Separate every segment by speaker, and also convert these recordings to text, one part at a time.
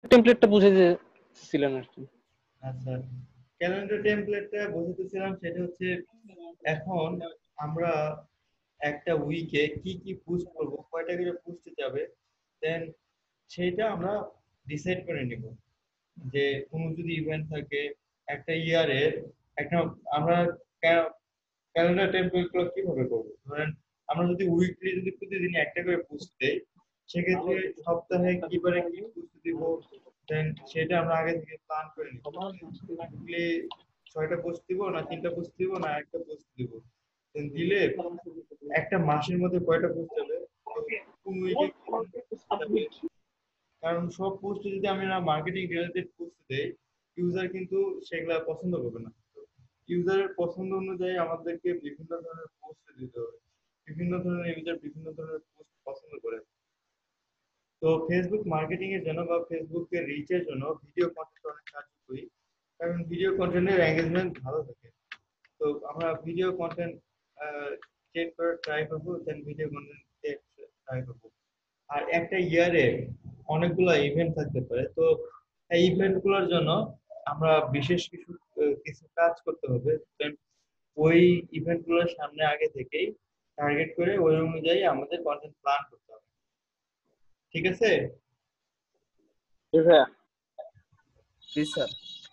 Speaker 1: টেমপ্লেটটা বুঝে দিয়েছিলেন আর কি।
Speaker 2: আচ্ছা, ক্যালেন্ডার টেমপ্লেটটা বুঝতেছিলাম সেটা হচ্ছে এখন আমরা একটা উইকে কি কি পোস্ট করব, কয়টা করে পোস্ট যাবে, দেন সেটা আমরা ডিসাইড করে নিব যে কোনো যদি ইভেন্ট থাকে একটা ইয়ারের একটা আমরা ক্যালেন্ডার টেমপ্লেট গুলো কিভাবে করবো। ধরেন আমরা যদি উইকলি যদি প্রতিদিন একটা করে পোস্ট দেই, সেক্ষেত্রে সপ্তাহে কিবারে কি পোস্ট দিব, দেন সেটা আমরা আগে থেকে প্ল্যান করে নিব। উইকলি 6টা পোস্ট দিব না 3টা পোস্ট দিব না একটা পোস্ট দিব, দেন দিলে একটা মাসের মধ্যে কয়টা পোস্ট যাবে, তো কোন উইকে কোন পোস্ট যাবে। কারণ সব পোস্ট যদি আমি না মার্কেটিং রিলেটেড পোস্ট দেই, ইউজার কিন্তু সেগুলা পছন্দ করবে না। ইউজারের পছন্দ অনুযায়ী আমাদেরকে বিভিন্ন ধরনের পোস্ট দিতে হবে। বিভিন্ন ধরনের ইউজার বিভিন্ন ধরনের পোস্ট পছন্দ করে। তো ফেসবুক মার্কেটিং এর জন্য বা ফেসবুকের রিচের জন্য ভিডিও কন্টেন্ট অনেক কার্যকরী। কারণ ভিডিও কন্টেন্টের এঙ্গেজমেন্ট ভালো থাকে। তো আমরা ভিডিও কন্টেন্ট চেক করে ট্রাই করবো, দেন ভিডিও কন্টেন্ট ট্রাই করবো। আর একটা ইয়ারে অনেকগুলো ইভেন্ট থাকতে পারে, তো এই ইভেন্ট গুলোর জন্য আমরা বিশেষ কিছু কিছু কাজ করতে হবে। Then ওই ইভেন্ট গুলোর সামনে আগে থেকেই টার্গেট করে ওই অনুযায়ী আমাদের কন্টেন্ট প্ল্যান করতে হবে। ঠিক আছে?
Speaker 1: জি ভাইয়া।
Speaker 3: জি স্যার।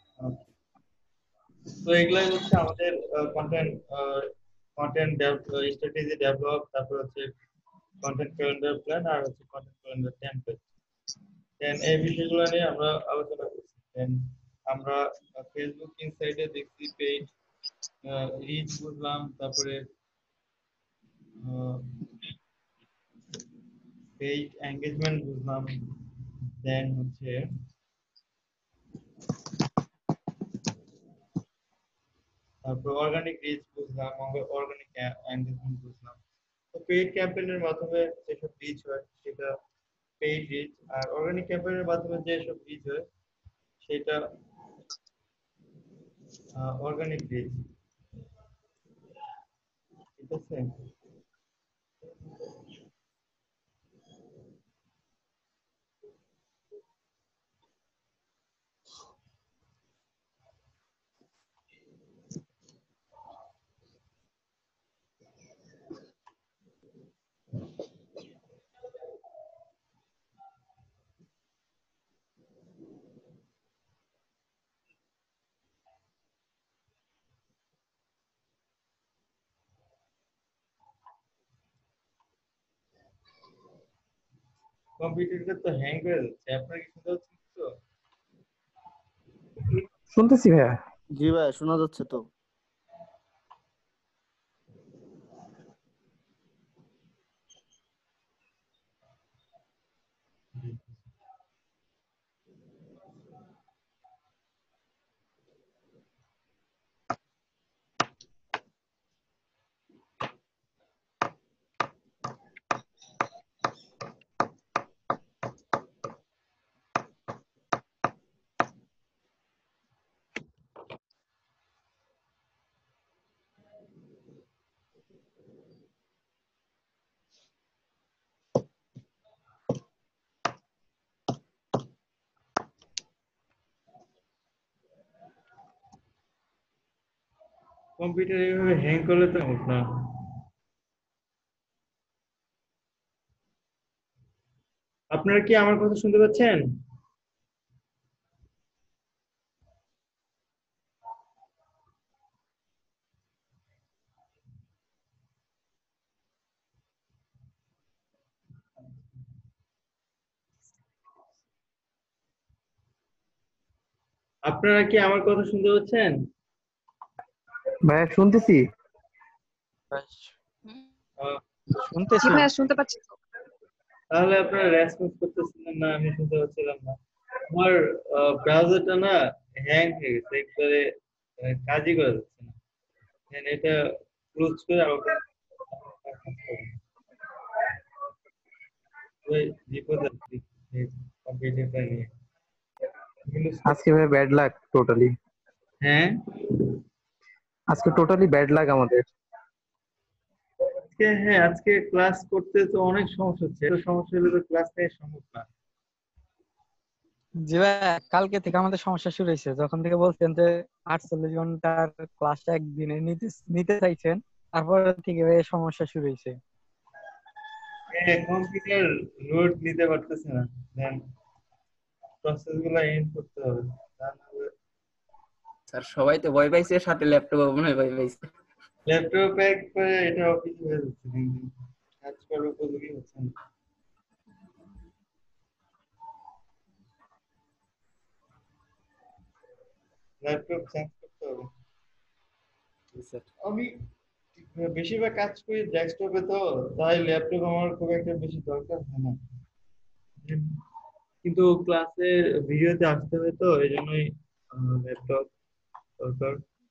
Speaker 2: তো এগুলাই হচ্ছে আমাদের কন্টেন্ট কন্টেন্ট স্ট্র্যাটেজি ডেভেলপ, তারপর হচ্ছে কন্টেন্ট ক্যালেন্ডার প্ল্যান, আর হচ্ছে কন্টেন্ট ক্যালেন্ডার টেমপ্লেট। দেন এই বিষয়গুলো নিয়ে আমরা আলোচনা করছি। দেন আমরা ফেসবুক ইনসাইটে দেখছি পেজ রিচ বুঝলাম, তারপরে পেজ এঙ্গেজমেন্ট বুঝলাম, দেন হচ্ছে তারপর অর্গানিক রিচ বুঝলাম, অর্গানিক এঙ্গেজমেন্ট বুঝলাম। তো পেইড ক্যাম্পেইনের মাধ্যমে যেসব রিচ হয় সেটা পেইড রিচ, আর অর্গানিক ক্যাম্পেইনের মাধ্যমে যেসব রিচ হয় সেটা অর্গানিক রিচ। ঠিক আছে? কম্পিউটারটা তো হ্যাং করে যাচ্ছে, আপনার কি শুনতে হচ্ছে তো?
Speaker 4: শুনতেছি ভাইয়া।
Speaker 3: জি ভাই, শোনা যাচ্ছে তো।
Speaker 2: কম্পিউটার এইভাবে হ্যাং করলে তো হোক না। আপনারা কি আমার কথা শুনতে পাচ্ছেন? আপনারা কি আমার কথা শুনতে পাচ্ছেন?
Speaker 4: ভাইয়া শুনতেছি।
Speaker 2: আহ,
Speaker 5: জি
Speaker 1: শুনতেছি।
Speaker 5: ভাইয়া শুনতে পাচ্ছি তো।
Speaker 2: তাহলে আপনারা রেসপন্স করতেছিলেন না, আমি শুনতে পাচ্ছিলাম না। আমার ব্রাউজারটা না হ্যাং হয়ে গেছে একবারে, কাজই করা যাচ্ছে না। Then এটা ক্লোজ করে আবার ওই বিপদ আর কি, কম্পিউটারটা নিয়ে Windows
Speaker 4: আজকে ভাই ব্যাড লাক টোটালি।
Speaker 2: হ্যাঁ,
Speaker 4: আজকে টোটালি ব্যাড লাক আমাদের।
Speaker 2: আজকে ক্লাস করতে তো অনেক সমস্যা হচ্ছে, এত সমস্যা হলে তো ক্লাস নেওয়া সম্ভব না।
Speaker 5: জি ভাই, কালকে থেকে আমাদের সমস্যা শুরু হয়েছে। যখন থেকে বলছেন যে 48 ঘন্টার ক্লাসটা একদিনে নিতে নিতে চাইছেন, তারপর থেকে ভাই সমস্যা শুরু হয়েছে।
Speaker 2: কম্পিউটার লোড নিতে পারতেছে না, দেন প্রসেস গুলো এন্ড করতে হবে।
Speaker 6: স্যার সবাই তো ভয় পাইছে, সাথে ল্যাপটপ মনে হয় ভয় পাইছে।
Speaker 2: ল্যাপটপ একবারে এটা অফিস হয়ে যাচ্ছে, দিন দিন কাজ করার উপযোগী হচ্ছে না। ল্যাপটপ চেঞ্জ করতে হবে। আমি বেশিরভাগ কাজ করি ডেস্কটপে, তো তাই ল্যাপটপ আমার খুব একটা বেশি দরকার হয় না, কিন্তু ক্লাসে ভিডিওতে আসতে হয় তো এই জন্যই ল্যাপটপ দরকার।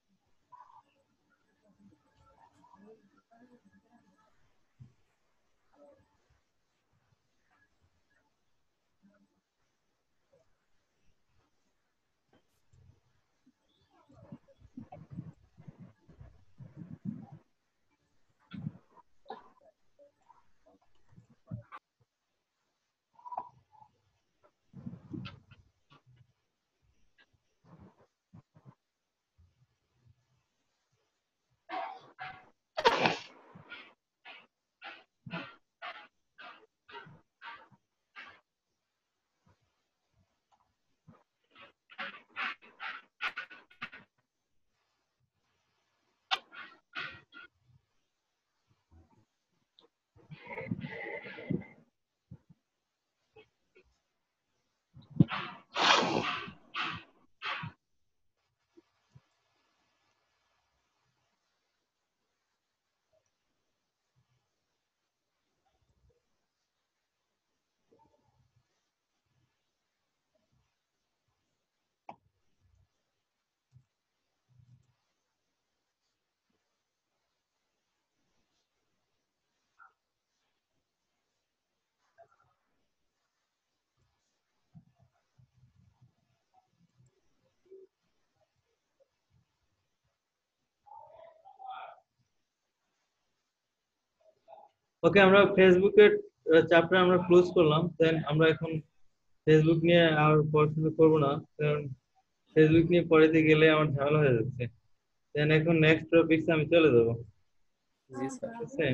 Speaker 2: ওকে, আমরা ফেসবুকের চ্যাপ্টার আমরা ক্লোজ করলাম। দেন আমরা এখন ফেসবুক নিয়ে আর পড়াশোনা করবো না, কারণ ফেসবুক নিয়ে পড়াতে গেলে আমার ঝামেলা হয়ে যাচ্ছে। দেন এখন নেক্সট টপিকস আমি চলে যাবো,
Speaker 6: জি স্যার।
Speaker 2: ঠিক আছে?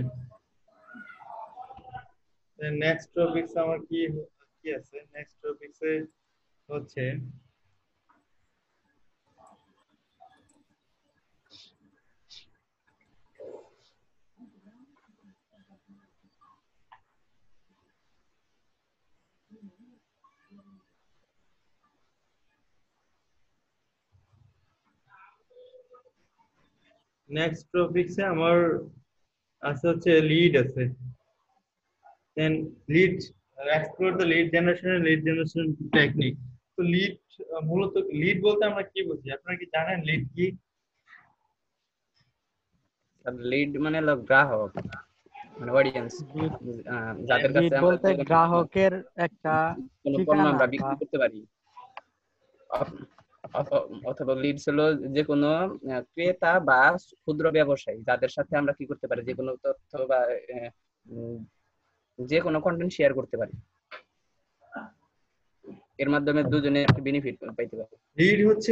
Speaker 2: নেক্সট টপিকস আমার কি কি আছে? নেক্সট টপিকসে হচ্ছে নেক্সট টপিকসে আমার আছে হচ্ছে লিড আছে। Then lead, explore the lead generation and lead generation technique. তো লিড, মূলত লিড বলতে আমরা কি বুঝি? আপনারা কি জানেন লিড কি?
Speaker 6: লিড মানে হলো গ্রাহক, মানে অডিয়েন্স, যাদের
Speaker 5: লিড
Speaker 6: কাছে আমরা
Speaker 5: বলতে
Speaker 6: যে কোনো
Speaker 5: গ্রাহকের একটা
Speaker 6: পণ্য
Speaker 5: ঠিকানা
Speaker 6: আমরা
Speaker 5: বা
Speaker 6: বিক্রি করতে পারি। অথবা লিডস হলো যে কোনো ক্রেতা বা ক্ষুদ্র ব্যবসায়ী, যাদের সাথে আমরা কি করতে পারি, যে কোনো তথ্য বা উম, যে কোনো কন্টেন্ট শেয়ার করতে পারি, এর মাধ্যমে দুজনে একটা বেনিফিট পাইতে পারি।
Speaker 2: লিড হচ্ছে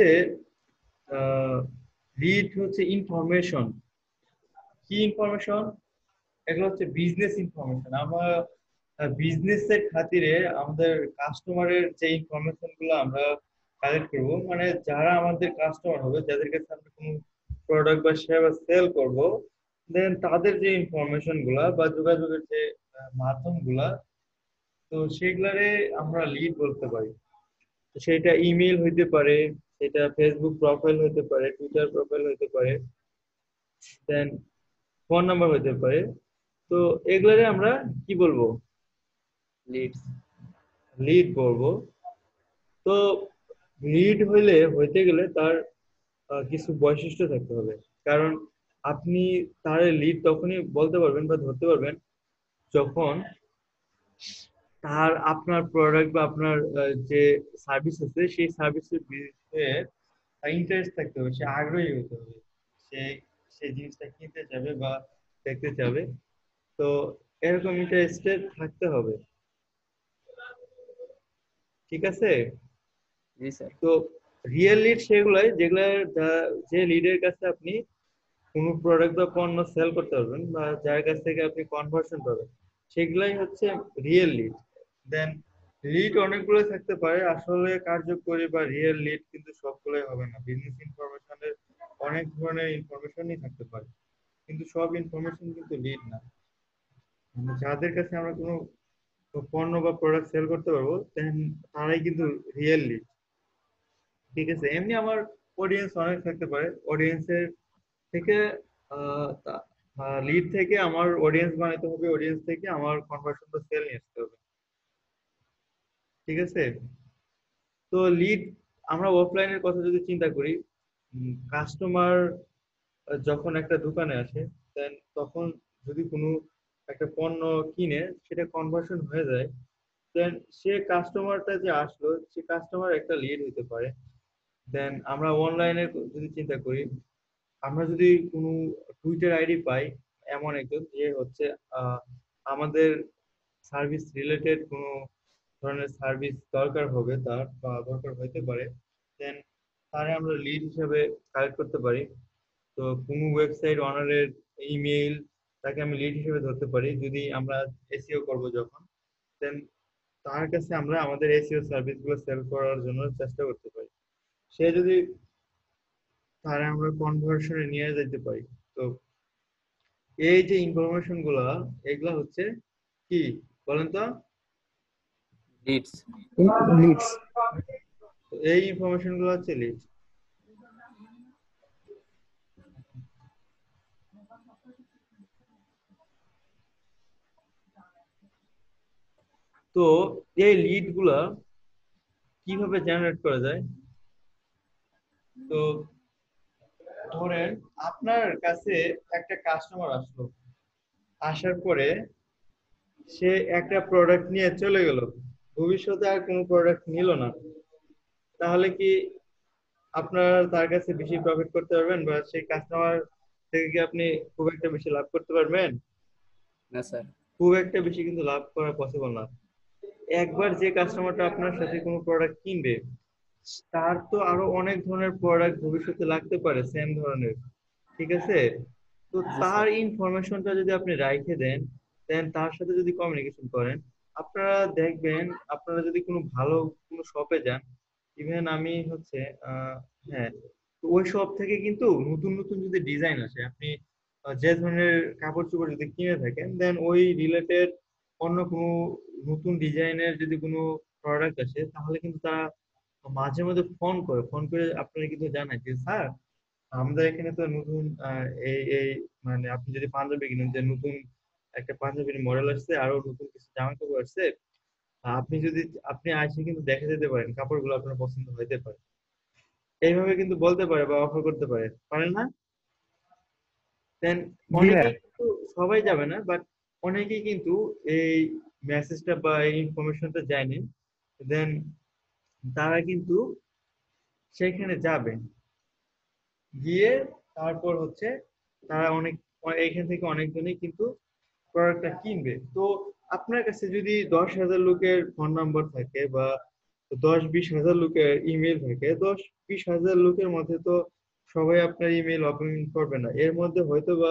Speaker 2: লিড হচ্ছে ইনফরমেশন। কি ইনফরমেশন? এগুলো হচ্ছে বিজনেস ইনফরমেশন। আমরা বিজনেসের খাতিরে আমাদের কাস্টমারের যে ইনফরমেশন গুলো আমরা কালেক্ট করবো, মানে যারা আমাদের কাস্টমার হবে, যাদের কাছে আমরা কোনো প্রোডাক্ট বা সেবা সেল করব, দেন তাদের যে ইনফরমেশন গুলা বা যোগাযোগের যে মাধ্যম গুলা, তো সেগুলারে আমরা লিড বলতে পারি। তো সেটা ইমেল হইতে পারে, সেটা ফেসবুক প্রোফাইল হইতে পারে, টুইটার প্রোফাইল হইতে পারে, দেন ফোন নাম্বার হইতে পারে। তো এগুলারে আমরা কি বলবো?
Speaker 6: লিডস।
Speaker 2: লিড বলবো। তো লিড হইতে গেলে তার কিছু বৈশিষ্ট্য থাকতে হবে। কারণ আপনি তার লিড তখনই বলতে পারবেন বা ধরতে পারবেন যখন তার আপনার প্রোডাক্ট বা আপনার যে সার্ভিস আছে সেই সার্ভিসের বিষয়ে ইন্টারেস্ট থাকতে হবে, সে আগ্রহী হতে হবে, সে সেই জিনিসটা কিনতে যাবে বা দেখতে যাবে। তো এরকম ইন্টারেস্টেড থাকতে হবে, ঠিক আছে?
Speaker 6: জি স্যার।
Speaker 2: তো রিয়েল লিড সেগুলাই যেগুলা যে লিডের কাছে আপনি কোনো প্রোডাক্ট বা পণ্য সেল করতে পারবেন বা যার কাছ থেকে আপনি কনভার্সন পাবেন, সেগুলাই হচ্ছে রিয়েল লিড। দেন লিড অনেকগুলো থাকতে পারে, আসলে কার্যকরী বা রিয়েল লিড কিন্তু সবগুলোই হবে না। বিজনেস ইনফরমেশনের অনেক ধরনের ইনফরমেশনই থাকতে পারে, কিন্তু সব ইনফরমেশন কিন্তু লিড না। মানে যাদের কাছে আমরা কোনো পণ্য বা প্রোডাক্ট সেল করতে পারবো দেন তারাই কিন্তু রিয়েল লিড। ঠিক আছে, এমনি আমার অডিয়েন্স অনেক থাকতে পারে, অডিয়েন্সের থেকে লিড থেকে আমার অডিয়েন্স বানাতে হবে, অডিয়েন্স থেকে আমার কনভার্সনটা সেল নিয়ে আসতে হবে। ঠিক আছে, তো লিড আমরা অফলাইনের কথা যদি চিন্তা করি, কাস্টমার যখন একটা দোকানে আসে দেন তখন যদি কোনো একটা পণ্য কিনে সেটা কনভার্সন হয়ে যায়, দেন সে কাস্টমারটা যে আসলো সে কাস্টমার একটা লিড হতে পারে। দেন আমরা অনলাইনে যদি চিন্তা করি, আমরা যদি কোনো টুইটার আইডি পাই, এমন একজন যে হচ্ছে আমাদের সার্ভিস রিলেটেড কোনো ধরনের সার্ভিস দরকার হবে তার বা দরকার হইতে পারে, দেন তারে আমরা লিড হিসাবে কালেক্ট করতে পারি। তো কোনো ওয়েবসাইট অনারের ইমেইল, তাকে আমি লিড হিসেবে ধরতে পারি যদি আমরা এসইও করব যখন, দেন তার কাছে আমরা আমাদের এসইও সার্ভিসগুলো সেল করার জন্য চেষ্টা করতে পারি। সে যদি তারা আমরা কনভার্সনে নিয়ে যেতে পারি। তো এই যে ইনফরমেশন গুলা, এগুলা হচ্ছে কি বলেন তো?
Speaker 6: লিডস।
Speaker 4: লিডস।
Speaker 2: তো এই ইনফরমেশন গুলো হচ্ছে লিড। তো এই লিড গুলা কিভাবে জেনারেট করা যায়? তো ধরেন আপনার কাছে একটা কাস্টমার আসলো, আসার পরে সে একটা প্রোডাক্ট নিয়ে চলে গেল, ভবিষ্যতে আর কোনো প্রোডাক্ট নিল না, তাহলে কি আপনার তার কাছে বেশি প্রফিট করতে পারবেন বা সেই কাস্টমার থেকে কি আপনি খুব একটা বেশি লাভ করতে পারবেন?
Speaker 6: না স্যার।
Speaker 2: খুব একটা বেশি কিন্তু লাভ করা পসিবল না। একবার যে কাস্টমারটা আপনার সাথে কোনো প্রোডাক্ট কিনবে, তার তো আরো অনেক ধরনের প্রোডাক্ট ভবিষ্যতে লাগতে পারে সেম ধরনের। ঠিক আছে, তো
Speaker 6: জি
Speaker 2: তার
Speaker 6: স্যার।
Speaker 2: ইনফরমেশনটা যদি আপনি রাইখে দেন, দেন তার সাথে যদি কমিউনিকেশন করেন, আপনারা দেখবেন আপনারা যদি কোনো ভালো কোনো শপে যান, ইভেন আমি হচ্ছে হ্যাঁ, তো ওই শপ থেকে কিন্তু নতুন নতুন যদি ডিজাইন আসে, আপনি যে ধরনের কাপড় চোপড় যদি কিনে থাকেন, দেন ওই রিলেটেড অন্য কোনো নতুন ডিজাইনের যদি কোনো প্রোডাক্ট আসে, তাহলে কিন্তু তারা মাঝে মধ্যে ফোন করে আপনারা কিন্তু জানায় যে স্যার আমাদের এখানে তো নতুন এই এই মানে আপনি যদি পাঞ্জাবি কিনেন যে নতুন একটা পাঞ্জাবির মডেল আসছে, আরো নতুন কিছু জামা কাপড় আসছে, আপনি যদি আপনি আসে কিন্তু দেখে যেতে পারেন, কাপড়গুলো আপনার পছন্দ হইতে পারে। এইভাবে কিন্তু বলতে পারে বা অফার করতে পারে, পারেন না? দেন
Speaker 4: জি ভাইয়া।
Speaker 2: অনেকেই কিন্তু, সবাই যাবে না বাট অনেকেই কিন্তু এই মেসেজটা বা এই ইনফরমেশনটা জানেন, দেন তারা কিন্তু সেখানে যাবে, গিয়ে তারপর হচ্ছে তারা এইখান থেকে অনেকজনই কিন্তু প্রোডাক্টটা কিনবে। তো আপনার কাছে যদি 10,000 লোকের ফোন নাম্বার থাকে বা 10-20 হাজার লোকের ইমেল থাকে, 10-20 হাজার লোকের মধ্যে তো সবাই আপনার ইমেল ওপেন করবে না, এর মধ্যে হয়তো বা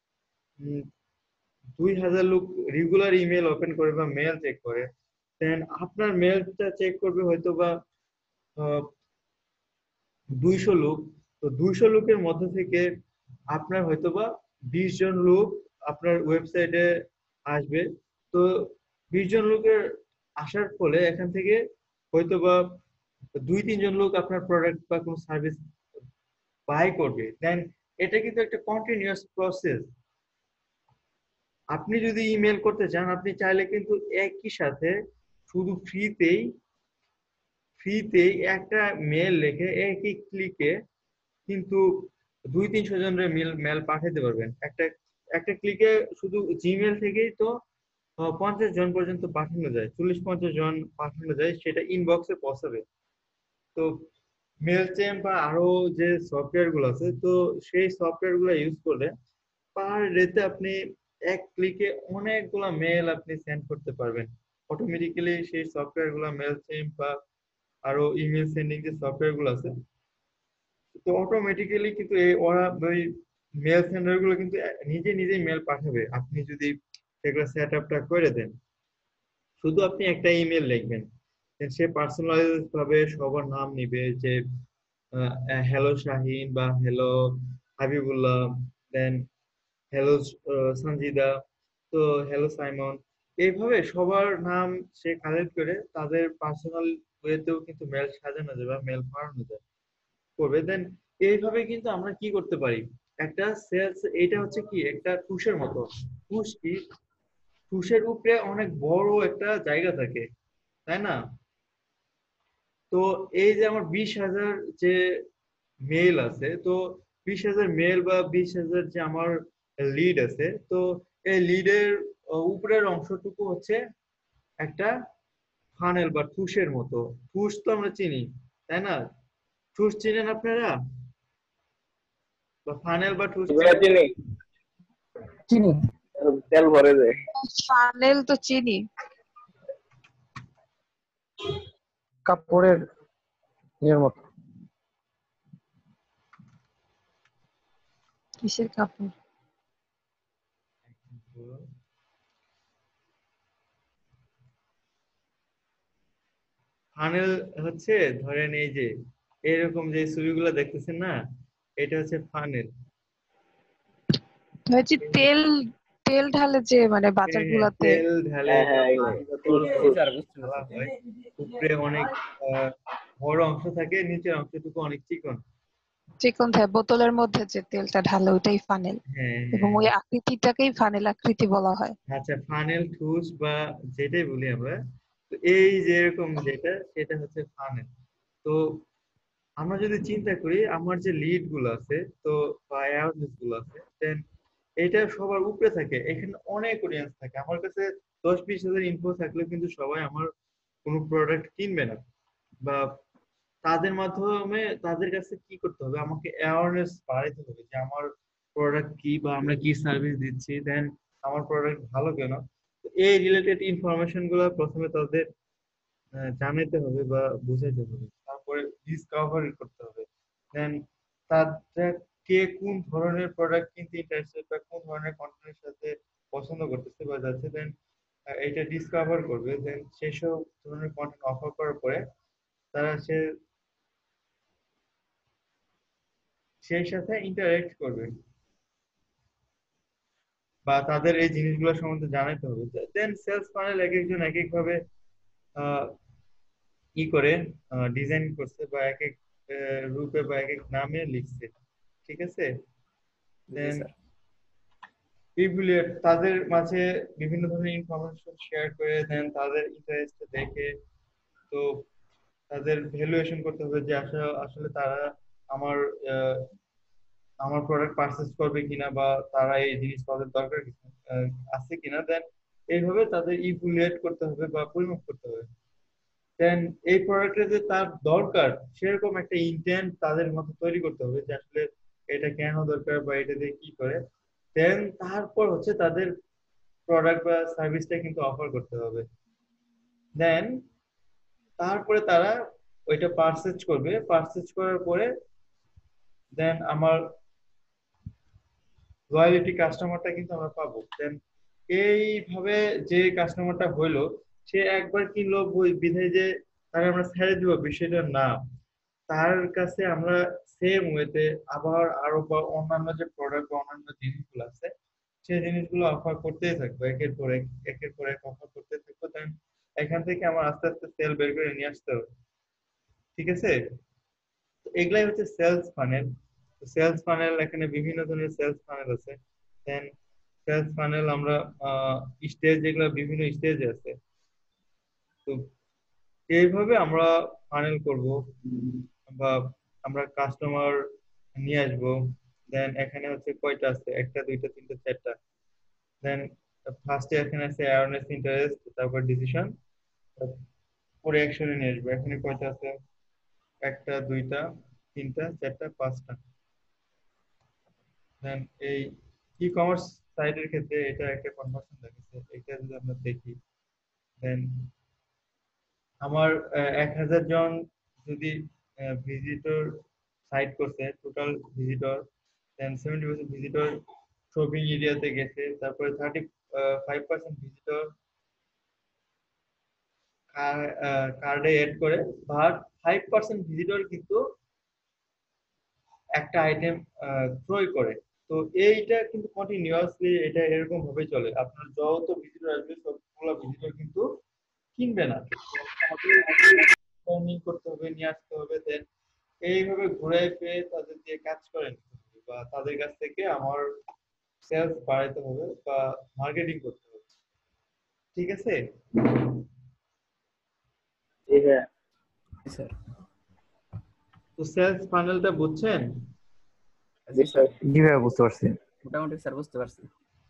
Speaker 2: 2,000 লোক রেগুলার ইমেল ওপেন করে বা মেল চেক করে, দেন আপনার মেলটা চেক করবে হয়তো বা 200 লোক। তো 200 লোকের মধ্যে থেকে আপনার হয়তোবা 20 জন লোক আপনার ওয়েবসাইটে আসবে। তো 20 জন লোকের আসার ফলে এখান থেকে হয়তোবা 2-3 জন লোক আপনার প্রোডাক্ট বা কোনো সার্ভিস বাই করবে, দেন এটা কিন্তু একটা কন্টিনিউয়াস প্রসেস। আপনি যদি ইমেল করতে চান, আপনি চাইলে কিন্তু একই সাথে শুধু ফ্রিতেই একটা মেল লিখে একই ক্লিকে কিন্তু 200-300 জনের মেল পাঠাতে পারবেন একটা একটা ক্লিকে। শুধু জিমেল থেকেই তো 50 জন পর্যন্ত পাঠানো যায়, 40-50 জন পাঠানো যায়, সেটা ইনবক্সে পৌঁছাবে। তো মেলচেম বা আরো যে সফটওয়্যার গুলো আছে, তো সেই সফটওয়্যার গুলো ইউজ করলে পার ডেতে আপনি এক ক্লিকে অনেকগুলা মেল আপনি সেন্ড করতে পারবেন। অটোমেটিক্যালি সেই সফটওয়্যার গুলো মেলচেম বা আরো ইমেল সেন্ডিং যে সফটওয়্যার গুলো আছে, তো অটোমেটিক্যালি কিন্তু ওরা ওই মেল সেন্ডার গুলো কিন্তু নিজে নিজেই মেল পাঠাবে আপনি যদি সেগুলো সেট আপটা করে দেন। শুধু আপনি একটা ইমেল লিখবেন, then সে পার্সোনালাইজ ভাবে সবার নাম নিবে যে হ্যালো শাহিন বা hello Habibullah, then hello Sanjida, তো হ্যালো সাইমন, এইভাবে সবার নাম সে কালেক্ট করে তাদের পার্সোনাল ওয়েতেও কিন্তু মেল সাজানো যায় বা মেল পাঠানো যায় করবে। দেন এইভাবে কিন্তু আমরা কি করতে পারি, একটা সেলস, এটা হচ্ছে কি একটা পুশের মতো। পুশ কি, পুশের উপরে অনেক বড় একটা জায়গা থাকে, তাই না? তো এই যে আমার 20,000 যে মেল আছে, তো 20,000 মেল বা 20,000 যে আমার লিড আছে, তো এই লিডের উপরের অংশটুকু হচ্ছে একটা ফানেল বা ঠুসের মতো। ঠুস তো আমরা চিনি, তাই না? ঠুস চিনেন আপনারা, বা ফানেল বা ঠুস
Speaker 1: এগুলা
Speaker 2: চিনেন?
Speaker 1: চিনি,
Speaker 4: চিনি।
Speaker 1: তেল ভরে যায়।
Speaker 7: ফানেল তো চিনি।
Speaker 4: কাপড়ের ইয়ের মতো।
Speaker 7: কিসের কাপড়?
Speaker 2: ফানেল হচ্ছে, ধরেন এই যে এরকম যে ছবিগুলো দেখতেছেন না, এটা হচ্ছে ফানেল।
Speaker 7: হচ্ছে তেল, তেল ঢালে যে মানে বাজার গুলাতে।
Speaker 2: তেল ঢালে
Speaker 1: হ্যাঁ
Speaker 2: বা
Speaker 1: হ্যাঁ,
Speaker 2: পানি বোতল
Speaker 6: বুঝছি স্যার, বুঝছি
Speaker 2: ঢালা
Speaker 6: বুঝছি।
Speaker 2: হয়, উপরে অনেক বড় অংশ থাকে, নিচের অংশটুকু অনেক চিকন।
Speaker 7: চিকন থাকে, বোতলের মধ্যে যে তেলটা ঢালে ওইটাই ফানেল,
Speaker 2: হ্যাঁ
Speaker 7: এবং
Speaker 2: হ্যাঁ,
Speaker 7: ওই আকৃতিটাকেই ফানেল আকৃতি বলা হয়।
Speaker 2: আচ্ছা ফানেল ঠুস বা যেটাই বলি আমরা, তো এই যে এরকম যেটা, সেটা হচ্ছে ফানেল। তো আমরা যদি চিন্তা করি আমার যে লিড গুলো আছে, তো বা অ্যাওয়ারনেস গুলো আছে, দেন এটা সবার উপরে থাকে, এখানে অনেক অডিয়েন্স থাকে। আমার কাছে 10-20 হাজার ইনফো থাকলেও কিন্তু সবাই আমার কোনো প্রোডাক্ট কিনবে না, বা তাদের মাধ্যমে তাদের কাছে কি করতে হবে, আমাকে অ্যাওয়ারনেস বাড়াইতে হবে যে আমার প্রোডাক্ট কি বা আমরা কি সার্ভিস দিচ্ছি, দেন আমার প্রোডাক্ট ভালো কেন। তো এই রিলেটেড ইনফরমেশন গুলো প্রথমে তাদের জানাইতে হবে বা বুঝাইতে হবে, তারপরে ডিসকাভারি করতে হবে। দেন তাদের কে কোন ধরনের প্রোডাক্ট কিনতে ইন্টারেস্টেড বা কোন ধরনের কন্টেন্টের সাথে পছন্দ করতেছে বা যাচ্ছে, দেন এটা ডিসকাভার করবে। দেন সেসব ধরনের কন্টেন্ট অফার করার পরে তারা সেই সাথে ইন্টারেক্ট করবে বা তাদের এই জিনিসগুলো সম্বন্ধে জানাতে হবে। দেন সেলস ফানেল এক একজন এক এক ভাবে আহ, ই করে ডিজাইন করছে বা এক এক রূপে বা এক এক নামে লিখছে, ঠিক আছে?
Speaker 6: জি
Speaker 2: দেন
Speaker 6: স্যার।
Speaker 2: এইগুলি তাদের মাঝে বিভিন্ন ধরনের ইনফরমেশন শেয়ার করে, দেন তাদের ইন্টারেস্ট দেখে, তো তাদের ভ্যালুয়েশন করতে হবে যে আসলে আসলে তারা আমার আহ, আমার প্রোডাক্ট পারচেজ করবে কিনা, বা তারা এই জিনিস তাদের দরকার আছে কিনা। দেন এইভাবে তাদের ইভ্যালুয়েট করতে হবে বা পরিমাপ করতে হবে। দেন এই প্রোডাক্টে যে তার দরকার সেরকম একটা ইন্টেন্ট তাদের মধ্যে তৈরি করতে হবে যে আসলে এটা কেন দরকার বা এটা দিয়ে কি করে। দেন তারপর হচ্ছে তাদের প্রোডাক্ট বা সার্ভিসটা কিন্তু অফার করতে হবে। দেন তারপরে তারা ওইটা পারচেজ করবে, পারচেজ করার পরে দেন আমার লয়ালিটি কাস্টমারটা কিন্তু আমরা পাবো। দেন এইভাবে যে কাস্টমারটা হইলো, সে একবার কিনলো বিধায় যে তার আমরা ছেড়ে দিব বিষয়টা না, তার কাছে আমরা সেম ওয়েতে আবার আরো বা অন্যান্য যে প্রোডাক্ট বা অন্যান্য জিনিসগুলো আছে সেই জিনিসগুলো অফার করতেই থাকবো, একের পর এক একের পর এক অফার করতে থাকবো। দেন এখান থেকে আমার আস্তে আস্তে সেল বের করে নিয়ে আসতে হবে, ঠিক আছে? তো এগুলাই হচ্ছে সেলস ফানেল। সেলস ফানেল, এখানে বিভিন্ন ধরনের সেলস ফানেল আছে। দেন সেলস ফানেল আমরা স্টেজ, যেগুলো বিভিন্ন স্টেজে আছে, তো এইভাবে আমরা ফানেল করব বা আমরা কাস্টমার নিয়ে আসবো। দেন এখানে হচ্ছে কয়টা আছে, একটা দুইটা তিনটা চারটা। দেন ফার্স্টে এখানে আছে অ্যাওয়ারনেস, ইন্টারেস্ট, তারপর ডিসিশন, পরে অ্যাকশনে নিয়ে আসবো। এখানে কয়টা আছে, একটা দুইটা তিনটা চারটা পাঁচটা। দেন এই ই কমার্স সাইটের ক্ষেত্রে এটা একটা কনভার্সন দেখেছে, এটা যদি আমরা দেখি, দেন আমার 1,000 জন যদি ভিজিটর সাইট করছে, total visitor, then 70% visitor shopping এরিয়াতে গেছে, তারপরে 35% ভিজিটর কার্ডে এড করে, বাট 5% ভিজিটর কিন্তু একটা আইটেম ক্রয় করে। তো এইটা কিন্তু কন্টিনিউয়াসলি এটা এরকম ভাবে চলে, আপনার যত ভিজিটর আসবে সবগুলো ভিজিটর কিন্তু কিনবে না, নিয়ে করতে হবে, নিয়ে আসতে হবে, দেন এইভাবে ঘুরে ফিরে তাদের দিয়ে কাজ করেন বা তাদের কাছ থেকে আমার সেলস বাড়াইতে হবে বা মার্কেটিং করতে হবে। ঠিক আছে?
Speaker 1: জি ভাইয়া।
Speaker 6: স্যার।
Speaker 2: তো সেলস ফানেলটা বুঝছেন?
Speaker 1: জি স্যার।
Speaker 4: জি ভাইয়া বুঝতে পারছি।
Speaker 6: মোটামুটি স্যার বুঝতে পারছি।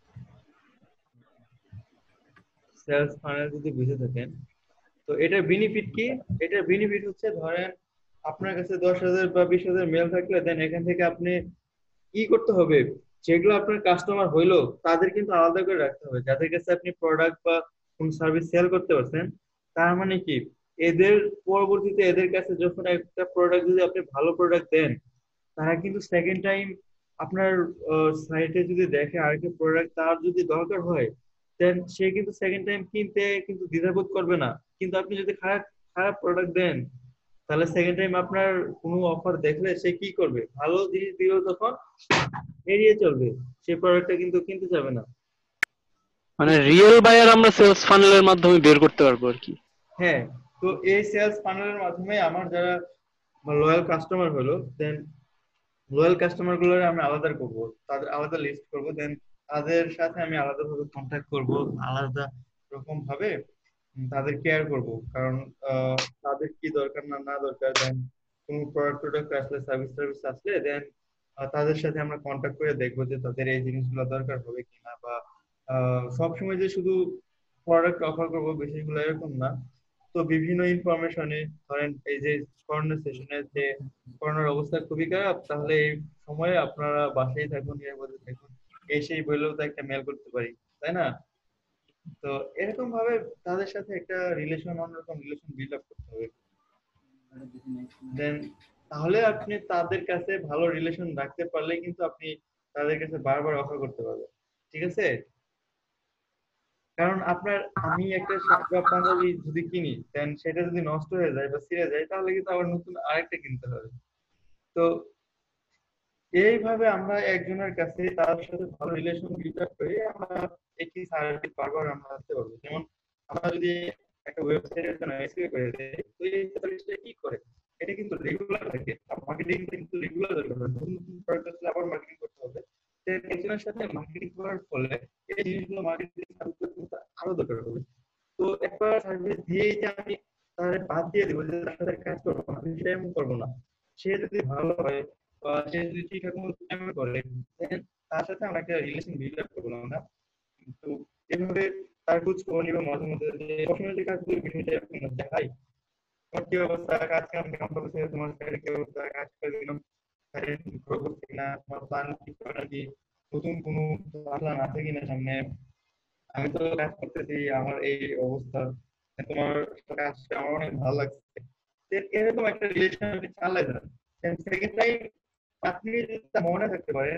Speaker 2: সেলস ফানেল যদি বুঝে থাকেন, তো এটার বেনিফিট কি? এটার বেনিফিট হচ্ছে, ধরেন আপনার কাছে 10,000 বা 20,000 মেল থাকলে, দেন এখান থেকে আপনি কি করতে হবে, যেগুলো আপনার কাস্টমার হইলো তাদের কিন্তু আলাদা করে রাখতে হবে। যাদের কাছে আপনি প্রোডাক্ট বা কোন সার্ভিস সেল করতে পারছেন, তার মানে কি, এদের পরবর্তীতে এদের কাছে যখন একটা প্রোডাক্ট, যদি আপনি ভালো প্রোডাক্ট দেন, তারা কিন্তু সেকেন্ড টাইম আপনার সাইটে যদি দেখে আরেকটা প্রোডাক্ট তার যদি দরকার হয়, দেন সে কিন্তু সেকেন্ড টাইম কিনতে কিন্তু দ্বিধাবোধ করবে না। কিন্তু আপনি যদি খারাপ খারাপ প্রোডাক্ট দেন, তাহলে সেকেন্ড টাইম আপনার কোনো অফার দেখলে সে কি করবে, ভালো জিনিস দিলেও তখন এড়িয়ে চলবে, সেই প্রোডাক্টটা কিন্তু কিনতে যাবে না।
Speaker 1: মানে রিয়েল বায়ার আমরা সেলস ফানেলের মাধ্যমে বের করতে পারবো আর কি।
Speaker 2: হ্যাঁ, তো এই সেলস ফানেলের মাধ্যমে আমার যারা লয়াল কাস্টমার হলো, দেন লয়াল কাস্টমার গুলোর আমি আলাদা করব, তাদের আলাদা লিস্ট করব, দেন তাদের সাথে আমি আলাদাভাবে কন্ট্যাক্ট করব, আলাদা রকম ভাবে তাদের কেয়ার করব। কারণ তাদের কি দরকার না না দরকার, দেন কোন প্রোডাক্ট আসলে, সার্ভিস আসলে, দেন তাদের সাথে আমরা কন্ট্যাক্ট করে দেখবো যে তাদের এই জিনিসগুলো দরকার হবে কিনা, বা সবসময় যে শুধু প্রোডাক্ট অফার করবো বিষয়গুলো এরকম না। তো বিভিন্ন ইনফরমেশনে, ধরেন এই যে করোনা সেশনে যে করোনার অবস্থা খুবই খারাপ, তাহলে এই সময়ে আপনারা বাসায় থাকুন, নিরাপদে থাকুন, এই সেই বললেও তো একটা মেল করতে পারি, তাই না? তো এরকম ভাবে তাদের সাথে একটা রিলেশন, অন্যরকম রিলেশন বিল্ড আপ করতে হবে। দেন তাহলে আপনি তাদের কাছে ভালো রিলেশন রাখতে পারলে কিন্তু আপনি তাদের কাছে বারবার অফার করতে পারবেন। ঠিক আছে? কারণ আপনার, আমি একটা শার্ট বা পাঞ্জাবি যদি কিনি, দেন সেটা যদি নষ্ট হয়ে যায় বা ছিঁড়ে যায়, তাহলে কিন্তু আবার নতুন আরেকটা কিনতে হবে। তো এইভাবে আমরা একজনের কাছে তার সাথে ভালো রিলেশন বিল্ড আপ করে আমরা একই সার্ভিস বারবার আমরা দিতে পারবো। যেমন আমরা যদি একটা ওয়েবসাইটের জন্য এসইও করে দেই, তো এই সার্ভিসটা কি করে, এটা কিন্তু রেগুলার থাকে, মার্কেটিং কিন্তু রেগুলার দরকার হয়। নতুন নতুন প্রোডাক্ট আসলে আবার মার্কেটিং করতে হবে। একজনের সাথে মার্কেটিং করার ফলে এই জিনিসগুলো মার্কেটিং করতে আরো দরকার হবে। তো একবার সার্ভিস দিয়েই যে আমি তার বাদ দিয়ে দেবো যে তার সাথে কাজ করবো না, আমি সেটা এমন করবো না। সে যদি ভালো হয় বা সে যদি ঠিকঠাক মতো পেমেন্ট করে, then তার সাথে আমরা একটা রিলেশন বিল্ড আপ করবো আমরা। তো এভাবে তার খোঁজ খবর নিবে মাঝে মধ্যে, যে সবসময় যে কাজগুলো বিষয়টা এরকম না যে হাই তোমার কি অবস্থা, কাজ কাম কেমন করছে, তোমার সাইডে কি অবস্থা, কাজ করে দিলাম, গ্রো করছে কিনা, তোমার প্ল্যান কি করে নাকি, নতুন কোনো প্ল্যান আছে কিনা সামনে, আমি তো কাজ করতেছি, আমার এই অবস্থা, তোমার কাজটা আমার অনেক ভালো লাগছে। এরকম একটা রিলেশন আপনি চালাই যান, সেকেন্ড টাইম আপনি যদি তা মনে থাকতে পারেন।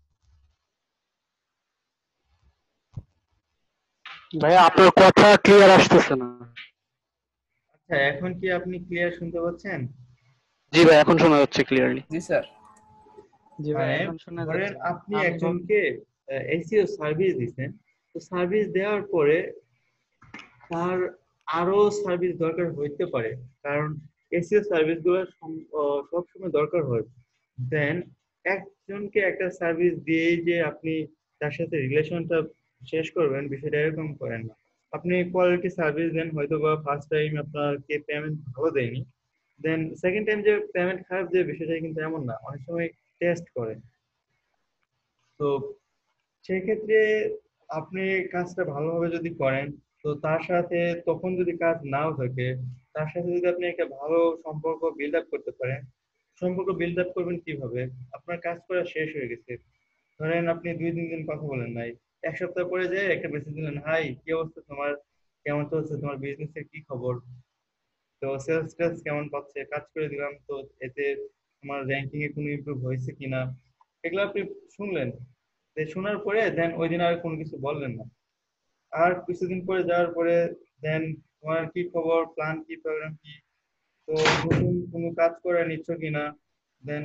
Speaker 1: ভাইয়া আপনার কথা ক্লিয়ার আসতেছে না।
Speaker 2: আচ্ছা, এখন কি আপনি ক্লিয়ার শুনতে পাচ্ছেন?
Speaker 1: জি ভাই, এখন শোনা যাচ্ছে ক্লিয়ারলি।
Speaker 6: জি স্যার।
Speaker 5: জি ভাই,
Speaker 2: মানে
Speaker 5: এখন শোনা
Speaker 2: ধরেন
Speaker 5: যাচ্ছে।
Speaker 2: আপনি
Speaker 5: আমি
Speaker 2: একজনকে এসইও সার্ভিস দিচ্ছেন, তো সার্ভিস দেওয়ার পরে তার আরো সার্ভিস দরকার হইতে পারে, কারণ এসইও সার্ভিস গুলো সবসময় দরকার হয়। দেন একজনকে একটা সার্ভিস দিয়েই যে আপনি তার সাথে রিলেশনটা শেষ করবেন, বিষয়টা এরকম করেন না। আপনি কোয়ালিটি সার্ভিস দেন, হয়তো বা ফার্স্ট টাইম আপনাকে পেমেন্ট ভালো দেয়নি, দেন সেকেন্ড টাইম যে পেমেন্ট খারাপ যে বিষয়টা কিন্তু এমন না, অনেক সময় টেস্ট করে। তো সেক্ষেত্রে আপনি কাজটা ভালোভাবে যদি করেন, তো তার সাথে তখন যদি কাজ নাও থাকে, তার সাথে যদি আপনি একটা ভালো সম্পর্ক বিল্ড আপ করতে পারেন। সম্পর্ক বিল্ড আপ করবেন কিভাবে? আপনার কাজ করা শেষ হয়ে গেছে, ধরেন আপনি 2-3 দিন কথা বলেন নাই, এক সপ্তাহ পরে যে একটা মেসেজ দিলেন, হাই কি অবস্থা তোমার, কেমন চলছে, তোমার বিজনেসের কি খবর। তো সেলস টেলস কেমন পাচ্ছে, কাজ করে দিলাম তো এতে আমার র্যাঙ্কিং এ কোনো ইমপ্রুভ হয়েছে কিনা, এগুলো আপনি শুনলেন। তো শোনার পরে দেন ওই দিন আর কোনো কিছু বললেন না। আর কিছুদিন পরে যাওয়ার পরে দেন তোমার কি খবর, প্ল্যান কি, প্রোগ্রাম কি, তো নতুন কোনো কাজ করে নিচ্ছ কিনা। দেন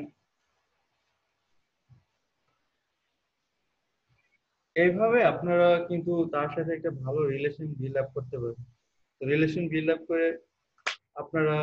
Speaker 2: এইভাবে আপনারা কিন্তু তার সাথে একটা ভালো রিলেশন বিল্ড আপ করতে পারবেন। রিলেশন বিল্ড আপ করে আপনারা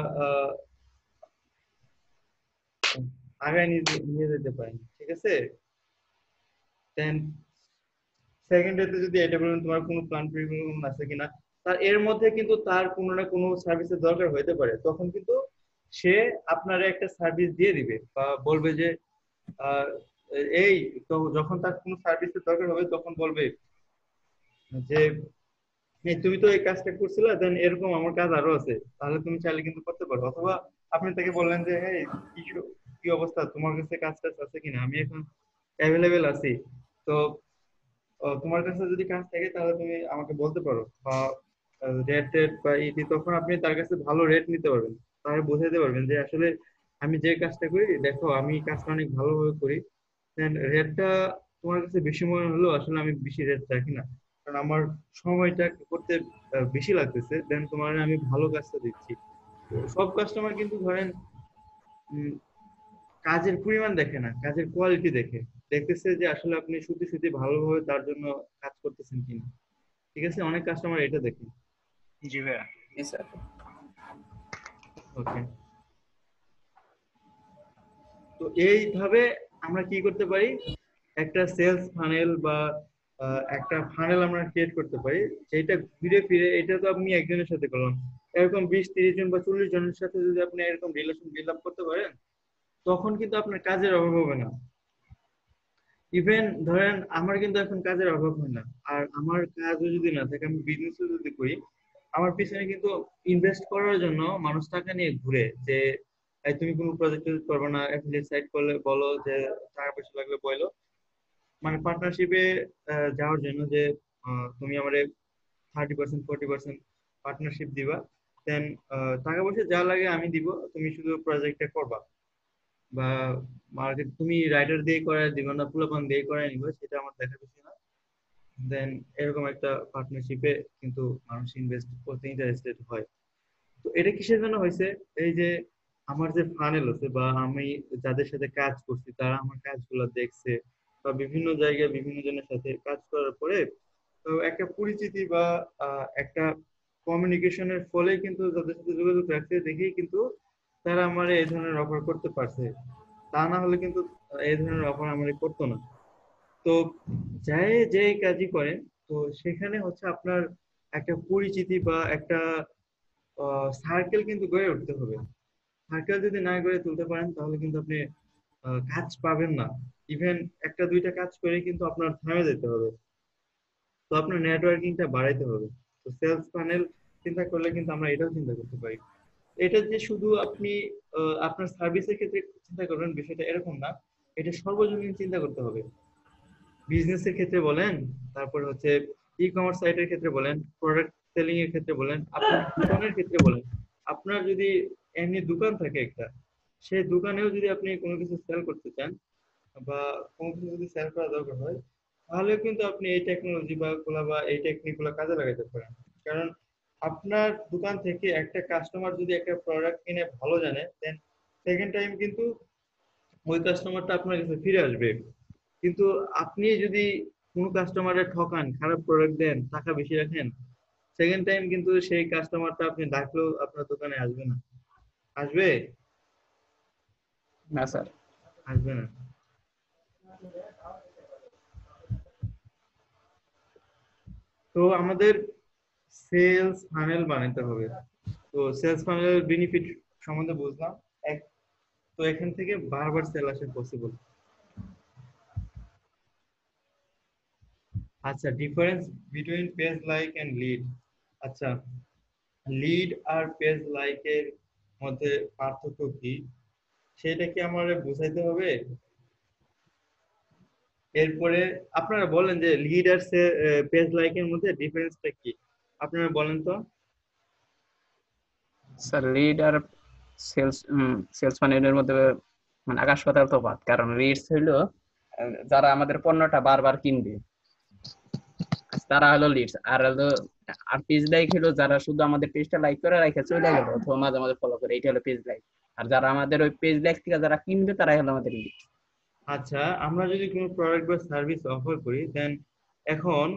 Speaker 2: আগায় নিয়ে নিয়ে যেতে পারেন, ঠিক আছে। দেন সেকেন্ড ডেতে যদি এটা বলেন তোমার কোনো প্ল্যান পরিকল্পনা আছে কিনা, তার এর মধ্যে কিন্তু তার কোনো না কোনো সার্ভিসের দরকার হইতে পারে, তখন কিন্তু সে আপনার একটা সার্ভিস দিয়ে দিবে বা বলবে যে আহ, এই তো যখন তার কোনো সার্ভিসের দরকার হবে তখন বলবে যে এই তুমি তো এই কাজটা করছিলে, দেন এরকম আমার কাজ আরো আছে, তাহলে তুমি চাইলে কিন্তু করতে পারো। অথবা আপনি তাকে বললেন যে হ্যাঁ কি অবস্থা, তোমার কাছে কাজ টাজ আছে কিনা, আমি এখন অ্যাভেলেবেল আছি, তো তোমার কাছে যদি কাজ থাকে তাহলে তুমি আমাকে বলতে পারো, বা রেট টেট বা ইটি, তখন আপনি তার কাছে ভালো রেট নিতে পারবেন। তাহলে বোঝাতে পারবেন যে আসলে আমি যে কাজটা করি, দেখো আমি কাজটা অনেক ভালোভাবে করি, দেন রেটটা তোমার কাছে বেশি মনে হলেও আসলে আমি বেশি রেট রাখি না, কারণ আমার সময়টা করতে বেশি লাগতেছে, দেন তোমার আমি ভালো কাজটা দিচ্ছি। তো সব কাস্টমার কিন্তু ধরেন উম, কাজের পরিমাণ দেখে না, কাজের কোয়ালিটি দেখে, দেখতেছে যে আসলে আপনি সত্যি সত্যি ভালোভাবে তার জন্য কাজ করতেছেন কিনা, ঠিক আছে। অনেক কাস্টমার এটা দেখে।
Speaker 1: জি ভাইয়া।
Speaker 6: জি স্যার।
Speaker 2: ওকে, তো এইভাবে আমরা কি করতে পারি, একটা সেলস ফানেল বা একটা ফানেল আমরা ক্রিয়েট করতে পারি, যেটা ঘুরে ফিরে, এটা তো আপনি একজনের সাথে করলাম, এরকম 20-30 জন বা 40 জনের সাথে যদি আপনি এরকম রিলেশন বিল্ড আপ করতে পারেন, তখন কিন্তু আপনার কাজের অভাব হবে না। ইভেন ধরেন আমার কিন্তু এখন কাজের অভাব হয় না, আর আমার কাজও যদি না থাকে, আমি বিজনেসও যদি করি, আমার পিছনে কিন্তু ইনভেস্ট করার জন্য মানুষ টাকা নিয়ে ঘুরে যে এই তুমি কোনো প্রজেক্ট করবে না, অ্যাফিলিয়েট সাইট করলে বলো যে টাকা পয়সা লাগলে বলো, মানে পার্টনারশিপে যাওয়ার জন্য যে তুমি আমারে 30% 40% পার্টনারশিপ দিবা, দেন টাকা পয়সা যা লাগে আমি দিব, তুমি শুধু প্রজেক্টটা করবা, বা মার্কেট তুমি রাইটার দিয়ে করায় দিবা না পোলাপান দিয়ে করায় নিবা, সেটা আমার দেখার বিষয় না। দেন এরকম একটা পার্টনারশিপে কিন্তু মানুষ ইনভেস্ট করতে ইন্টারেস্টেড হয়। তো এটা কিসের জন্য হয়েছে, এই যে আমার যে ফানেল আছে বা আমি যাদের সাথে কাজ করছি তারা আমার কাজগুলো দেখছে, বা বিভিন্ন জায়গায় বিভিন্ন জনের সাথে কাজ করার পরে তো একটা পরিচিতি বা একটা কমিউনিকেশনের ফলে কিন্তু যাদের সাথে যোগাযোগ রাখছে দেখেই কিন্তু তারা আমার এই ধরনের অফার করতে পারছে, তা না হলে কিন্তু এই ধরনের অফার আমার করতো না। তো যাই যে কাজই করেন, তো সেখানে হচ্ছে আপনার একটা পরিচিতি বা একটা সার্কেল কিন্তু গড়ে উঠতে হবে। সার্কেল যদি না গড়ে তুলতে পারেন তাহলে কিন্তু আপনি কাজ পাবেন না। ইভেন একটা দুইটা কাজ করে কিন্তু আপনার থেমে যেতে হবে। তো আপনার নেটওয়ার্কিংটা বাড়াইতে হবে। তো সেলস ফানেল চিন্তা করলে কিন্তু আমরা এটাও চিন্তা করতে পারি। এটা যে শুধু আপনি আপনার সার্ভিসের ক্ষেত্রে চিন্তা করবেন বিষয়টা এরকম না, এটা সর্বজনীন চিন্তা করতে হবে। বিজনেসের ক্ষেত্রে বলেন, তারপর হচ্ছে ই কমার্স সাইটের ক্ষেত্রে বলেন, প্রোডাক্ট সেলিং এর ক্ষেত্রে বলেন, আপনার দোকানের ক্ষেত্রে বলেন, আপনার যদি এমনি দোকান থাকে একটা, সেই দোকানেও যদি আপনি কোনো কিছু সেল করতে চান বা কোনো কিছু যদি সেল করা দরকার হয়, তাহলে কিন্তু আপনি এই টেকনোলজি বা গুলা বা এই টেকনিক গুলা কাজে লাগাতে পারেন। কারণ আপনার দোকান থেকে একটা কাস্টমার যদি একটা প্রোডাক্ট কিনে ভালো জানে, দেন সেকেন্ড টাইম কিন্তু ওই কাস্টমারটা আপনার কাছে ফিরে আসবে। কিন্তু আপনি যদি কোনো কাস্টমারের ঠকান, খারাপ প্রোডাক্ট দেন, টাকা বেশি রাখেন, সেকেন্ড টাইম কিন্তু সেই কাস্টমারটা আপনি ডাকলেও আপনার দোকানে আসবে না। আসবে?
Speaker 6: না স্যার।
Speaker 2: আসবে না। তো আমাদের সেলস ফানেল বানাতে হবে। তো সেলস ফানেলের বেনিফিট সম্বন্ধে বুঝলাম। এক, তো এখান থেকে বারবার সেল আসা পসিবল। আচ্ছা, difference between page like and lead. আচ্ছা, লিড আর পেজ লাইকের মধ্যে পার্থক্য কি, সেটা কি আমাদের বুঝাইতে হবে? এরপরে আপনারা বলেন যে লিড আর পেজ লাইকের মধ্যে ডিফারেন্সটা কি, আপনারা বলেন তো।
Speaker 6: স্যার লিড আর সেলসম্যানের মধ্যে মানে আকাশ পাতাল তফাৎ। কারণ লিডস হইলো যারা আমাদের পণ্যটা বারবার কিনবে, তারা হলো লিডস। আর পেজ লাইক হলো যারা শুধু আমাদের পেজটা লাইক করে রাখে চলে গেল অথবা মাঝে মাঝে ফলো করে, এটা হলো পেজ লাইক। আর যারা আমাদের ওই পেজ লাইক থেকে যারা কিনবে তারাই হলো আমাদের লিড।
Speaker 2: আচ্ছা, আমরা যদি কোনো প্রোডাক্ট বা সার্ভিস অফার করি দেন এখন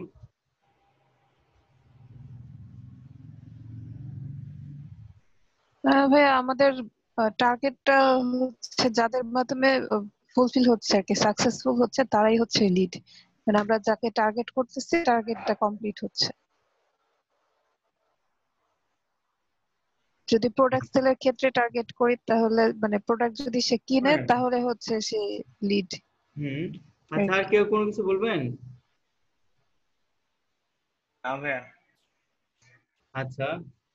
Speaker 7: ভাইয়া আমাদের টার্গেটটা হচ্ছে যাদের মাধ্যমে ফুলফিল হচ্ছে আর কি, সাকসেসফুল হচ্ছে তারাই হচ্ছে লিড। মানে আমরা যাকে টার্গেট করতেছি টার্গেটটা কমপ্লিট হচ্ছে। যদি প্রোডাক্ট সেলের ক্ষেত্রে টার্গেট করি তাহলে মানে প্রোডাক্ট যদি সে কিনে
Speaker 2: হ্যাঁ।
Speaker 7: তাহলে হচ্ছে সে লিড।
Speaker 2: আচ্ছা, আর কেউ কোনো কিছু বলবেন? আচ্ছা,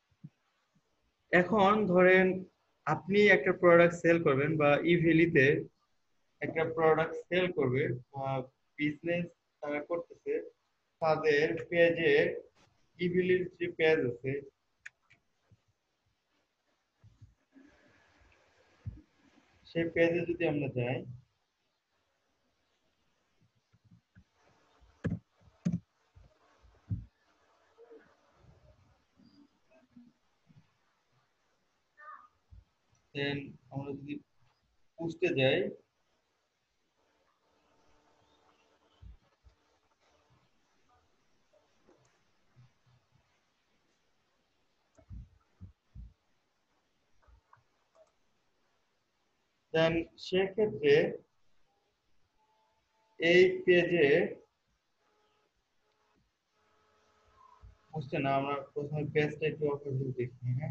Speaker 2: এখন ধরেন আপনি একটা প্রোডাক্ট সেল করবেন বা ইভেলিতে একটা প্রোডাক্ট সেল করবে বা বিজনেস তারা করতেছে, তাদের পেজে ইভেলির যে পেজ আছে সেই পেজে যদি আমরা যাই, দেন আমরা যদি পোস্টে যাই, দেন সেক্ষেত্রে এই পেজে পোস্টে না, আমরা প্রথমে পেজটা একটু ওভারভিউ দেখি। হ্যাঁ,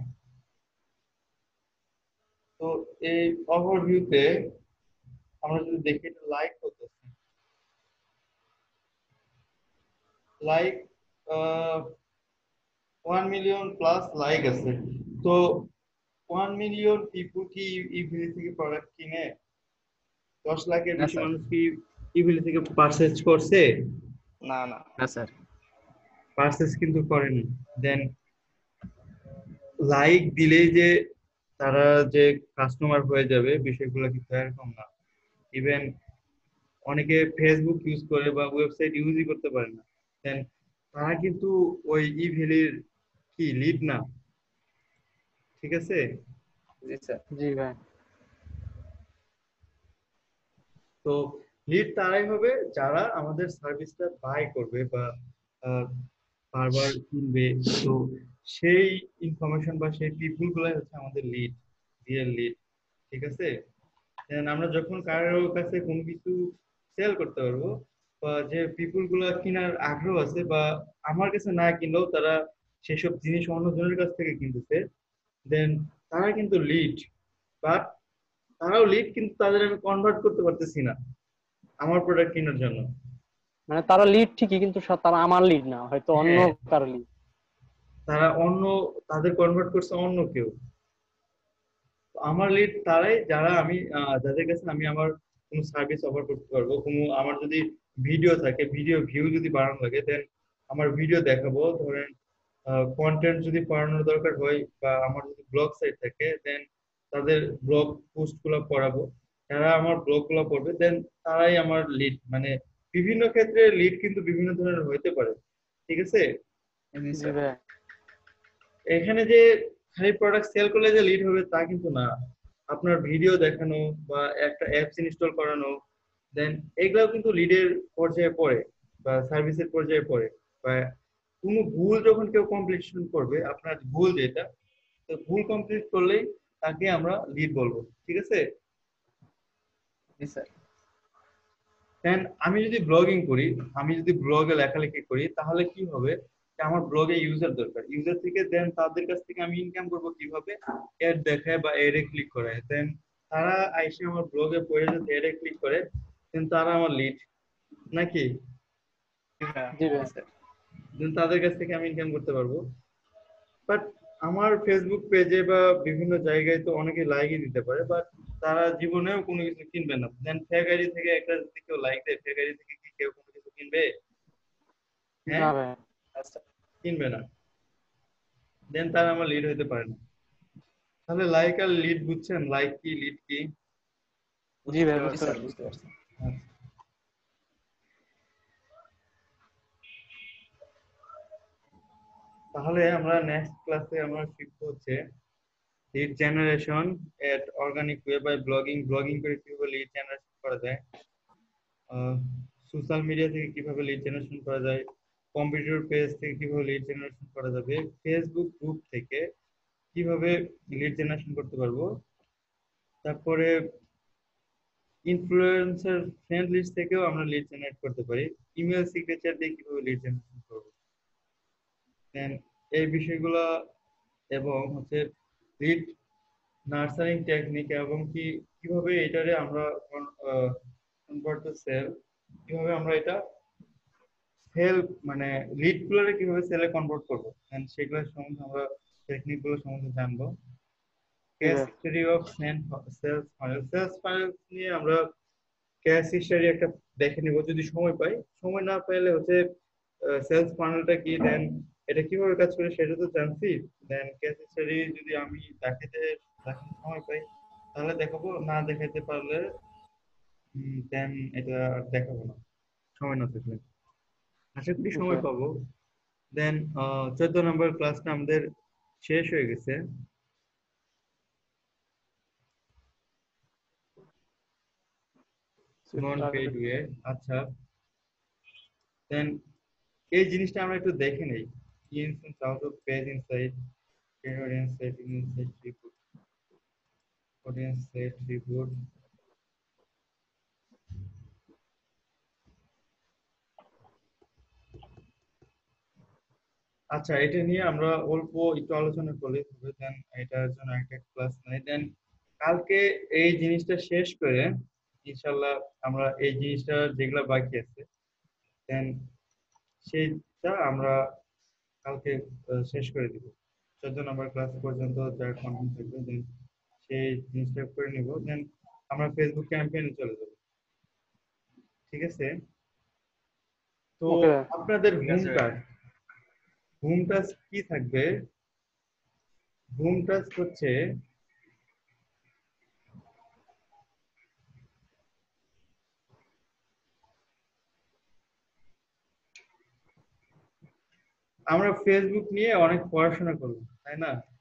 Speaker 2: তো এই ওভারভিউতে আমরা যদি দেখি এটা লাইক করতেছে, লাইক 1 মিলিয়ন প্লাস লাইক আছে। তো 1 মিলিয়ন পিপুল কি ইভিলি থেকে প্রোডাক্ট কিনে? 10 লাখের
Speaker 6: না
Speaker 2: বেশি
Speaker 6: স্যার,
Speaker 2: মানুষ কি ইভিলি থেকে পারচেজ করছে?
Speaker 3: না না
Speaker 6: না স্যার।
Speaker 2: পারচেজ কিন্তু করেনি। দেন লাইক দিলেই যে তারা যে কাস্টমার হয়ে যাবে বিষয়গুলো কিন্তু এরকম না। ইভেন অনেকে ফেসবুক ইউজ করে বা ওয়েবসাইট ইউজই করতে পারে না, দেন তারা কিন্তু ওই ইভেলির কি লিড না। ঠিক আছে?
Speaker 6: জি স্যার।
Speaker 1: জি ভাই।
Speaker 2: তো লিড তারাই হবে যারা আমাদের সার্ভিসটা বাই করবে বা আহ, বারবার কিনবে। তো সেই ইনফরমেশন বা সেই পিপুল গুলাই হচ্ছে আমাদের লিড, রিয়েল লিড। ঠিক আছে? দেন আমরা যখন কারোর কাছে কোনো কিছু সেল করতে পারবো বা যে পিপুল গুলা কেনার আগ্রহ আছে বা আমার কাছে না কিনলেও তারা সেসব জিনিস অন্যজনের কাছ থেকে কিনতেছে, দেন তারা কিন্তু লিড। বাট তারাও লিড, কিন্তু তাদের আমি কনভার্ট করতে পারতেছি না আমার প্রোডাক্ট কেনার জন্য।
Speaker 1: মানে তারা লিড ঠিকই, কিন্তু তারা আমার লিড না, হয়তো অন্য
Speaker 2: হ্যাঁ,
Speaker 1: কারো লিড।
Speaker 2: তারা অন্য, তাদের কনভার্ট করছে অন্য কেউ। আমার লিড তারাই যারা আমি যাদের কাছে আমি আমার কোনো সার্ভিস অফার করতে পারবো। কোনো আমার যদি ভিডিও থাকে, ভিডিও ভিউ যদি বাড়ানো লাগে, দেন আমার ভিডিও দেখাবো। ধরেন কন্টেন্ট যদি পড়ানোর দরকার হয় বা আমার যদি ব্লগ সাইট থাকে, দেন তাদের ব্লগ পোস্ট গুলো পড়াবো। যারা আমার ব্লগ গুলো পড়বে দেন তারাই আমার লিড। মানে বিভিন্ন ক্ষেত্রে লিড কিন্তু বিভিন্ন ধরনের হইতে পারে। ঠিক আছে?
Speaker 6: জি
Speaker 1: জি
Speaker 6: স্যার।
Speaker 1: ভাই।
Speaker 2: এখানে যে খালি প্রোডাক্ট সেল করলে যে লিড হবে তা কিন্তু না। আপনার ভিডিও দেখানো বা একটা অ্যাপস ইনস্টল করানো, দেন এগুলাও কিন্তু লিডের পর্যায়ে পড়ে বা সার্ভিসের পর্যায়ে পড়ে। বা কোনো ভুল যখন কেউ কমপ্লিশন করবে, আপনার ভুল যেটা, তো ভুল কমপ্লিট করলেই তাকে আমরা লিড বলবো। ঠিক আছে?
Speaker 6: জি স্যার।
Speaker 2: দেন আমি যদি ব্লগিং করি, আমি যদি ব্লগে লেখালেখি করি, তাহলে কি হবে যে আমার ব্লগে ইউজার দরকার। ইউজার থেকে দেন তাদের কাছ থেকে আমি ইনকাম করব কিভাবে? অ্যাড দেখায় বা অ্যাডে ক্লিক করে। দেন তারা আইসে আমার ব্লগে পড়ে যদি অ্যাডে ক্লিক করে, দেন তারা আমার লিড নাকি?
Speaker 1: জি ভাই।
Speaker 6: স্যার।
Speaker 2: দেন তাদের কাছ থেকে আমি ইনকাম করতে পারবো। বাট আমার ফেসবুক পেজে বা বিভিন্ন জায়গায় তো অনেকে লাইকই দিতে পারে, বাট তারা জীবনেও কোনো কিছু কিনবে না। দেন ফেক আইডি থেকে একটা যদি কেউ লাইক দেয়, ফেক আইডি থেকে কি কেউ কোনো কিছু কিনবে? হ্যাঁ,
Speaker 1: না ভাই।
Speaker 2: কিনবে না। দেন তারা আমার লিড হইতে পারে না। তাহলে লাইক আর লিড বুঝছেন? লাইক কি, লিড কি?
Speaker 1: জি ভাই,
Speaker 6: জি
Speaker 1: বুঝতে
Speaker 6: স্যার,
Speaker 1: পারছি।
Speaker 6: বুঝতে পারছি।
Speaker 2: আচ্ছা। তাহলে আমরা নেক্সট ক্লাসে আমরা শিখবো হচ্ছে lead generation at organic way by blogging. Blogging করে কিভাবে লিড জেনারেশন করা যায়, সোশ্যাল মিডিয়া থেকে কিভাবে লিড জেনারেশন করা যায়, কম্পিউটার পেজ থেকে কিভাবে লিড জেনারেশন করা যাবে, ফেসবুক গ্রুপ থেকে কিভাবে লিড জেনারেশন করতে পারবো, তারপরে ইনফ্লুয়েন্সার ফ্রেন্ড লিস্ট থেকেও আমরা লিড জেনারেট করতে পারি, ইমেল সিগনেচার দিয়ে কিভাবে লিড জেনারেশন করবো, দেন এই বিষয়গুলো এবং হচ্ছে লিড নার্সারিং টেকনিক এবং কিভাবে এটারে আমরা কনভার্ট টু সেল, কিভাবে আমরা এটা সেল মানে লিড গুলোরে কিভাবে সেলে কনভার্ট করবো, এন্ড সেগুলো সম্বন্ধে আমরা টেকনিক গুলো সম্বন্ধে জানবো।
Speaker 1: জি
Speaker 2: কেস
Speaker 1: ভাই।
Speaker 2: History of sales funnel, sales funnel নিয়ে আমরা কেস হিস্টরি একটা দেখে নিব যদি সময় পাই। সময় না পাইলে হচ্ছে সেলস ফানেলটা কি, দেন এটা কিভাবে কাজ করে সেটা তো জানছি, দেন কেস হিস্টরি যদি আমি দেখাতে সময় পাই তাহলে দেখাবো, না দেখাতে পারলে দেন এটা আর দেখাবো না সময় না থাকলে। আশা করি সময় পাবো। দেন 14 নম্বর ক্লাসটা আমাদের শেষ হয়ে গেছে। Non paid way. আচ্ছা, দেন এই জিনিসটা আমরা একটু দেখে নেই। Instance out of page inside, audience setting inside report, audience set report. আচ্ছা, এটা নিয়ে আমরা অল্প একটু আলোচনা করলে হবে, দেন এটার জন্য একটা ক্লাস নাই। দেন কালকে এই জিনিসটা শেষ করে ইনশাল্লাহ আমরা এই জিনিসটা যেগুলা বাকি আছে দেন সেইটা আমরা কালকে শেষ করে দিব। 14 নম্বর ক্লাস পর্যন্ত যার কন্টেন্ট থাকবে দেন সেই জিনিসটা করে নিব, দেন আমরা ফেসবুক ক্যাম্পেইনে চলে যাব। ঠিক আছে? তো
Speaker 1: ওকে।
Speaker 2: আপনাদের হোম টাস্ক কি থাকবে? হোম টাস্ক হচ্ছে আমরা ফেসবুক নিয়ে অনেক পড়াশোনা করব, তাই না?